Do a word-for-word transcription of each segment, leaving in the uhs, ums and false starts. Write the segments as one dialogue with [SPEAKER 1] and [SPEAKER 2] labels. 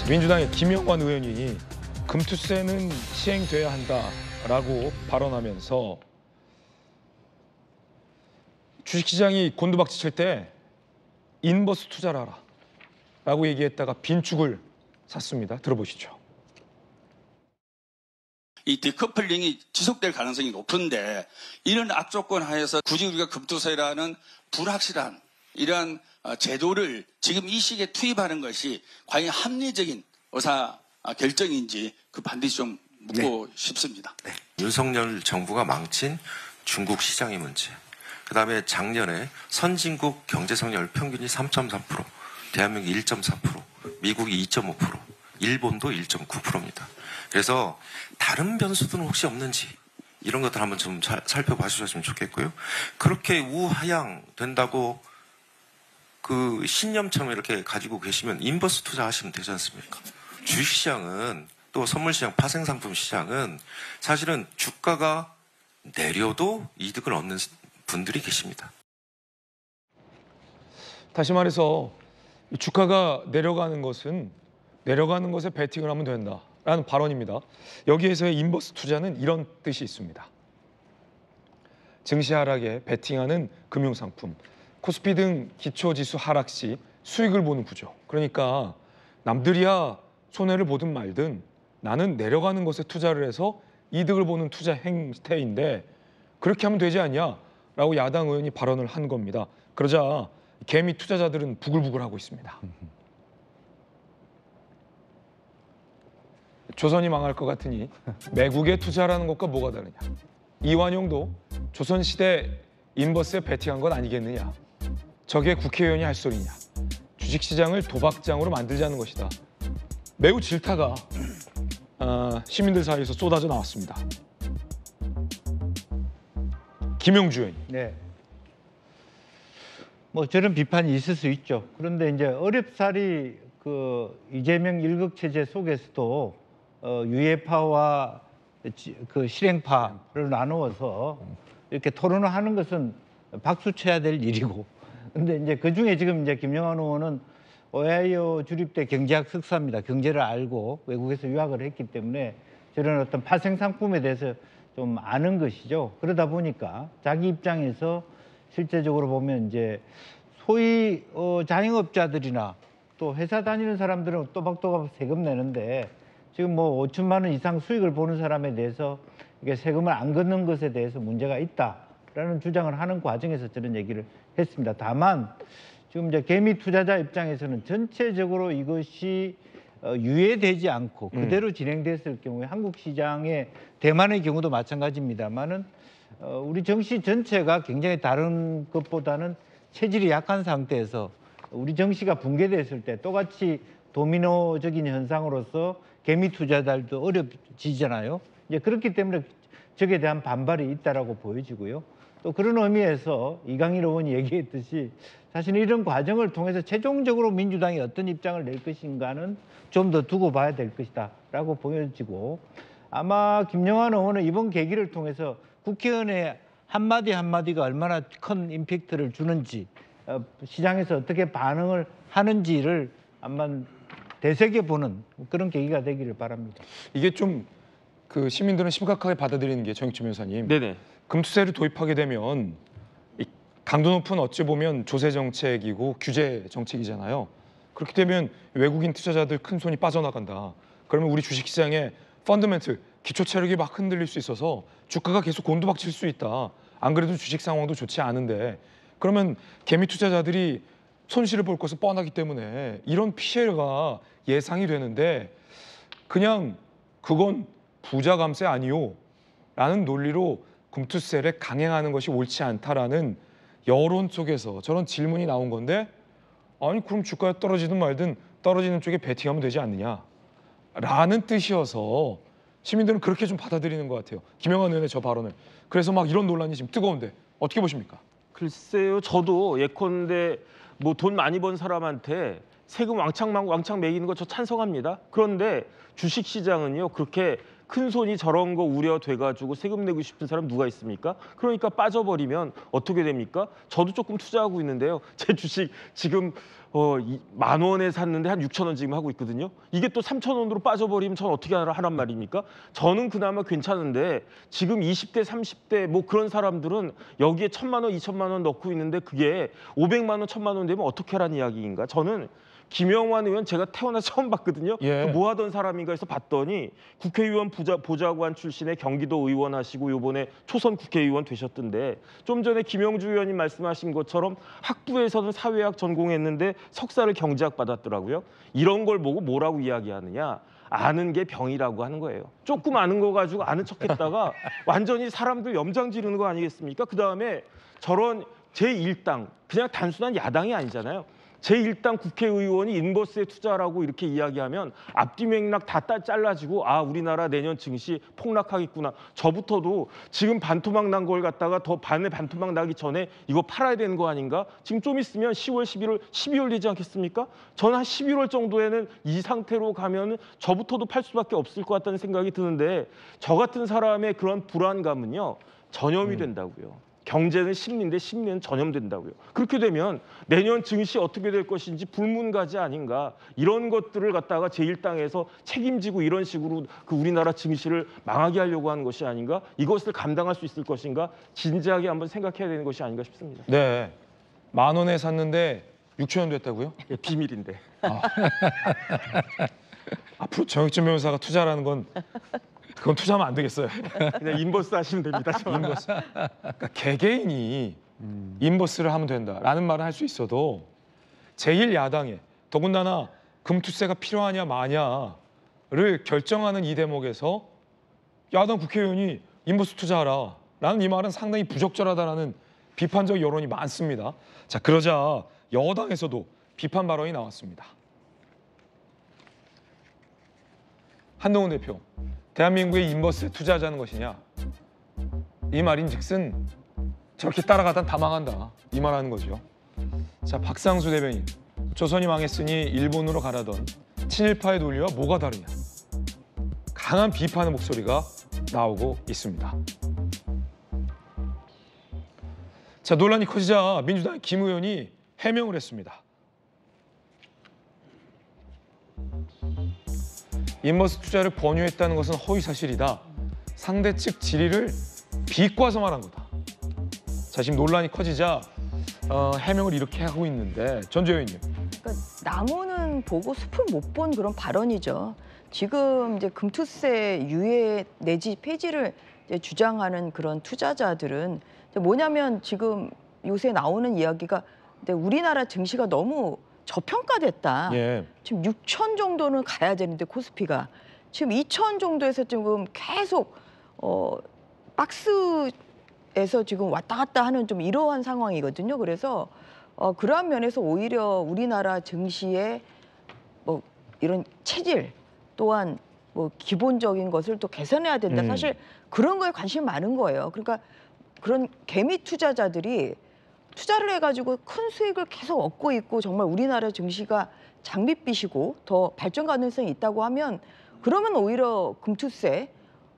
[SPEAKER 1] 민주당의 김영환 의원이 금투세는 시행돼야 한다라고 발언하면서 주식시장이 곤두박질 칠 때 인버스 투자를 하라 라고 얘기했다가 빈축을 샀습니다. 들어보시죠.
[SPEAKER 2] 이 디커플링이 지속될 가능성이 높은데 이런 악조건 하에서 굳이 우리가 금투세라는 불확실한 이러한 제도를 지금 이 시기에 투입하는 것이 과연 합리적인 의사 결정인지 그 반드시 좀 묻고 네. 싶습니다.
[SPEAKER 3] 네. 윤석열 정부가 망친 중국 시장의 문제. 그다음에 작년에 선진국 경제 성장률 평균이 삼 점 삼 퍼센트, 대한민국이 일 점 사 퍼센트, 미국이 이 점 오 퍼센트, 일본도 일 점 구 퍼센트입니다. 그래서 다른 변수들은 혹시 없는지 이런 것들 한번 좀 살, 살펴봐 주셨으면 좋겠고요. 그렇게 우하향 된다고 그 신념처럼 이렇게 가지고 계시면 인버스 투자하시면 되지 않습니까? 주식시장은 또 선물시장, 파생상품 시장은 사실은 주가가 내려도 이득을 얻는 분들이 계십니다.
[SPEAKER 1] 다시 말해서 주가가 내려가는 것은 내려가는 것에 베팅을 하면 된다라는 발언입니다. 여기에서의 인버스 투자는 이런 뜻이 있습니다. 증시 하락에 베팅하는 금융상품, 코스피 등 기초지수 하락 시 수익을 보는 구조. 그러니까 남들이야 손해를 보든 말든 나는 내려가는 것에 투자를 해서 이득을 보는 투자 행태인데 그렇게 하면 되지 않냐? 라고 야당 의원이 발언을 한 겁니다. 그러자 개미 투자자들은 부글부글하고 있습니다. 조선이 망할 것 같으니 매국에 투자라는 것과 뭐가 다르냐. 이완용도 조선시대 인버스에 베팅한 건 아니겠느냐. 저게 국회의원이 할 소리냐. 주식시장을 도박장으로 만들자는 것이다. 매우 질타가 어, 시민들 사이에서 쏟아져 나왔습니다. 김영주 의원님.
[SPEAKER 4] 네. 뭐 저런 비판이 있을 수 있죠. 그런데 이제 어렵사리 그 이재명 일극 체제 속에서도 어, 유예파와 그 실행파를 나누어서 이렇게 토론을 하는 것은 박수 쳐야 될 일이고. 근데 이제 그 중에 지금 이제 김영환 의원은 오하이오 주립대 경제학 석사입니다. 경제를 알고 외국에서 유학을 했기 때문에 저런 어떤 파생 상품에 대해서 좀 아는 것이죠. 그러다 보니까 자기 입장에서 실제적으로 보면 이제 소위 어, 자영업자들이나 또 회사 다니는 사람들은 또박또박 세금 내는데 지금 뭐 오천만 원 이상 수익을 보는 사람에 대해서 이게 세금을 안 걷는 것에 대해서 문제가 있다라는 주장을 하는 과정에서 저런 얘기를 했습니다. 다만 지금 이제 개미 투자자 입장에서는 전체적으로 이것이 어, 유예되지 않고 그대로 음. 진행됐을 경우에 한국 시장의 대만의 경우도 마찬가지입니다만은 어, 우리 정시 전체가 굉장히 다른 것보다는 체질이 약한 상태에서 우리 정시가 붕괴됐을 때 똑같이 도미노적인 현상으로서 개미 투자자들도 어려지잖아요. 이제 그렇기 때문에 저에 대한 반발이 있다라고 보여지고요. 또 그런 의미에서 이강일 의원이 얘기했듯이 사실 이런 과정을 통해서 최종적으로 민주당이 어떤 입장을 낼 것인가는 좀 더 두고 봐야 될 것이다라고 보여지고 아마 김영환 의원은 이번 계기를 통해서 국회의원의 한마디 한마디가 얼마나 큰 임팩트를 주는지 어, 시장에서 어떻게 반응을 하는지를 아마 되새겨보는 그런 계기가 되기를 바랍니다.
[SPEAKER 1] 이게 좀 그 시민들은 심각하게 받아들이는 게 정익주 변호사님.
[SPEAKER 5] 네네.
[SPEAKER 1] 금투세를 도입하게 되면 이 강도 높은 어찌 보면 조세 정책이고 규제 정책이잖아요. 그렇게 되면 외국인 투자자들 큰 손이 빠져나간다. 그러면 우리 주식시장의 펀더멘틀, 기초 체력이 막 흔들릴 수 있어서 주가가 계속 곤두박질 수 있다. 안 그래도 주식 상황도 좋지 않은데 그러면 개미 투자자들이 손실을 볼 것은 뻔하기 때문에 이런 피해가 예상이 되는데 그냥 그건 부자 감세 아니요 라는 논리로 금투세를 강행하는 것이 옳지 않다라는 여론 쪽에서 저런 질문이 나온 건데 아니 그럼 주가가 떨어지든 말든 떨어지는 쪽에 베팅하면 되지 않느냐 라는 뜻이어서 시민들은 그렇게 좀 받아들이는 것 같아요. 김영환 의원의 저 발언을. 그래서 막 이런 논란이 지금 뜨거운데 어떻게 보십니까?
[SPEAKER 5] 글쎄요. 저도 예컨대 뭐 돈 많이 번 사람한테 세금 왕창 왕창 매기는 거 저 찬성합니다. 그런데 주식시장은요. 그렇게 큰 손이 저런 거 우려돼가지고 세금 내고 싶은 사람 누가 있습니까? 그러니까 빠져버리면 어떻게 됩니까? 저도 조금 투자하고 있는데요. 제 주식 지금 어, 이, 만 원에 샀는데 한 육천 원 지금 하고 있거든요. 이게 또 삼천 원으로 빠져버리면 전 어떻게 하라, 하란 말입니까? 저는 그나마 괜찮은데 지금 이십 대, 삼십 대 뭐 그런 사람들은 여기에 천만 원, 이천만 원 넣고 있는데 그게 오백만 원, 천만 원 되면 어떻게 하라는 이야기인가? 저는 김영환 의원 제가 태어나서 처음 봤거든요.
[SPEAKER 1] 예.
[SPEAKER 5] 뭐 하던 사람인가 해서 봤더니 국회의원 부자, 보좌관 출신의 경기도 의원 하시고 요번에 초선 국회의원 되셨던데 좀 전에 김영주 의원님 말씀하신 것처럼 학부에서는 사회학 전공했는데 석사를 경제학 받았더라고요. 이런 걸 보고 뭐라고 이야기하느냐. 아는 게 병이라고 하는 거예요. 조금 아는 거 가지고 아는 척했다가 완전히 사람들 염장 지르는 거 아니겠습니까? 그다음에 저런 제일 당, 그냥 단순한 야당이 아니잖아요. 제일 당 국회의원이 인버스에 투자라고 이렇게 이야기하면 앞뒤 맥락 다 따, 잘라지고 아 우리나라 내년 증시 폭락하겠구나. 저부터도 지금 반토막 난 걸 갖다가 더 반에 반토막 나기 전에 이거 팔아야 되는 거 아닌가? 지금 좀 있으면 시월, 십일월, 십이월 되지 않겠습니까? 저는 한 십일월 정도에는 이 상태로 가면 저부터도 팔 수밖에 없을 것 같다는 생각이 드는데 저 같은 사람의 그런 불안감은요 전염이 된다고요. 경제는 심리인데 심리는 전염된다고요. 그렇게 되면 내년 증시 어떻게 될 것인지 불문가지 아닌가. 이런 것들을 갖다가 제일 당에서 책임지고 이런 식으로 그 우리나라 증시를 망하게 하려고 하는 것이 아닌가. 이것을 감당할 수 있을 것인가. 진지하게 한번 생각해야 되는 것이 아닌가 싶습니다.
[SPEAKER 1] 네. 만 원에 샀는데 육천 원 됐다고요?
[SPEAKER 5] 예, 비밀인데.
[SPEAKER 1] 앞으로 정혁진 변호사가 투자라는 건 그건 투자하면 안 되겠어요.
[SPEAKER 5] 그냥 인버스 하시면 됩니다.
[SPEAKER 1] 인버스. 그러니까 개개인이 인버스를 하면 된다라는 말을 할 수 있어도 제일 야당에 더군다나 금투세가 필요하냐 마냐를 결정하는 이 대목에서 야당 국회의원이 인버스 투자하라라는 이 말은 상당히 부적절하다라는 비판적 여론이 많습니다. 자, 그러자 여당에서도 비판 발언이 나왔습니다. 한동훈 대표. 대한민국의 인버스에 투자하자는 것이냐? 이 말인즉슨 저렇게 따라가다 다 망한다. 이 말하는 거죠. 자, 박상수 대변인. 조선이 망했으니 일본으로 가라던 친일파의 논리와 뭐가 다르냐? 강한 비판의 목소리가 나오고 있습니다. 자, 논란이 커지자 민주당의 김 의원이 해명을 했습니다. 인버스 투자를 권유했다는 것은 허위 사실이다. 상대 측 질의를 비꼬아서 말한 거다. 자, 지금 논란이 커지자 어, 해명을 이렇게 하고 있는데 전주 의원님.
[SPEAKER 6] 그러니까 나무는 보고 숲을 못 본 그런 발언이죠. 지금 이제 금투세 유예 내지 폐지를 이제 주장하는 그런 투자자들은 이제 뭐냐면 지금 요새 나오는 이야기가 이제 우리나라 증시가 너무 저평가됐다.
[SPEAKER 1] 예.
[SPEAKER 6] 지금 육천 정도는 가야 되는데 코스피가 지금 이천 정도에서 지금 계속 어, 박스에서 지금 왔다 갔다 하는 좀 이러한 상황이거든요. 그래서 어, 그러한 면에서 오히려 우리나라 증시의 뭐 이런 체질 또한 뭐 기본적인 것을 또 개선해야 된다.
[SPEAKER 1] 음.
[SPEAKER 6] 사실 그런 거에 관심이 많은 거예요. 그러니까 그런 개미 투자자들이 투자를 해가지고 큰 수익을 계속 얻고 있고 정말 우리나라 증시가 장밋빛이고 더 발전 가능성이 있다고 하면 그러면 오히려 금투세를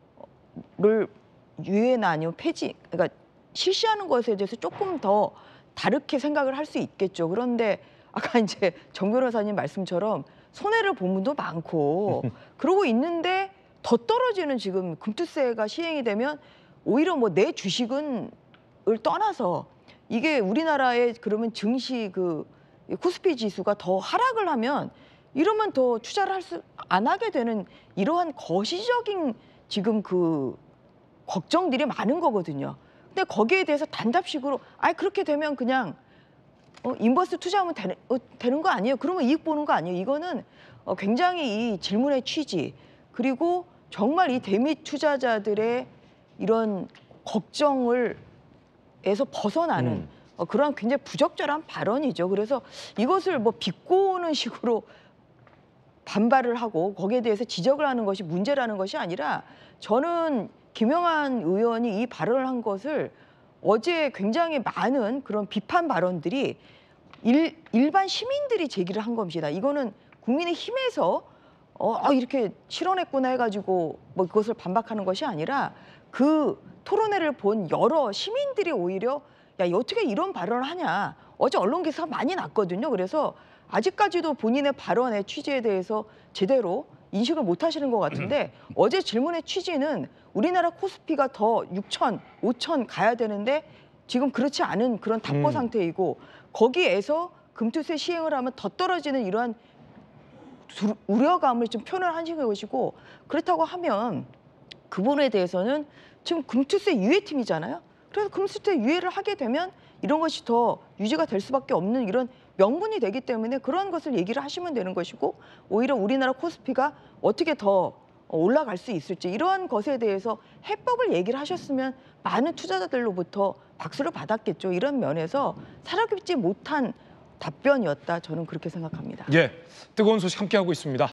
[SPEAKER 6] 유예나 아니면 폐지, 그러니까 실시하는 것에 대해서 조금 더 다르게 생각을 할 수 있겠죠. 그런데 아까 이제 정 변호사님 말씀처럼 손해를 본 분도 많고 그러고 있는데 더 떨어지는 지금 금투세가 시행이 되면 오히려 뭐 내 주식은 을 떠나서 이게 우리나라의 그러면 증시 그 코스피 지수가 더 하락을 하면 이러면 더 투자를 할 수 안 하게 되는 이러한 거시적인 지금 그 걱정들이 많은 거거든요. 근데 거기에 대해서 단답식으로 아 그렇게 되면 그냥 어, 인버스 투자하면 되는, 어, 되는 거 아니에요? 그러면 이익 보는 거 아니에요? 이거는 어, 굉장히 이 질문의 취지 그리고 정말 이 대미 투자자들의 이런 걱정을 에서 벗어나는
[SPEAKER 1] 음.
[SPEAKER 6] 어, 그런 굉장히 부적절한 발언이죠. 그래서 이것을 뭐 비꼬는 식으로 반발을 하고 거기에 대해서 지적을 하는 것이 문제라는 것이 아니라 저는 김영환 의원이 이 발언을 한 것을 어제 굉장히 많은 그런 비판 발언들이 일, 일반 시민들이 제기를 한 겁니다. 이거는 국민의힘에서 어, 어, 이렇게 실언했구나 해가지고 뭐 그것을 반박하는 것이 아니라 그 토론회를 본 여러 시민들이 오히려 야, 어떻게 이런 발언을 하냐. 어제 언론 기사가 많이 났거든요. 그래서 아직까지도 본인의 발언의 취지에 대해서 제대로 인식을 못 하시는 것 같은데 어제 질문의 취지는 우리나라 코스피가 더 육천, 오천 가야 되는데 지금 그렇지 않은 그런 답보
[SPEAKER 1] 음.
[SPEAKER 6] 상태이고 거기에서 금투세 시행을 하면 더 떨어지는 이러한 두- 우려감을 좀 표현을 하신 것이고 그렇다고 하면 그 부분에 대해서는 지금 금투세 유예팀이잖아요. 그래서 금투세 유예를 하게 되면 이런 것이 더 유지가 될 수밖에 없는 이런 명분이 되기 때문에 그런 것을 얘기를 하시면 되는 것이고 오히려 우리나라 코스피가 어떻게 더 올라갈 수 있을지 이러한 것에 대해서 해법을 얘기를 하셨으면 많은 투자자들로부터 박수를 받았겠죠. 이런 면에서 사라잡지 못한 답변이었다. 저는 그렇게 생각합니다.
[SPEAKER 1] 예, 뜨거운 소식 함께하고 있습니다.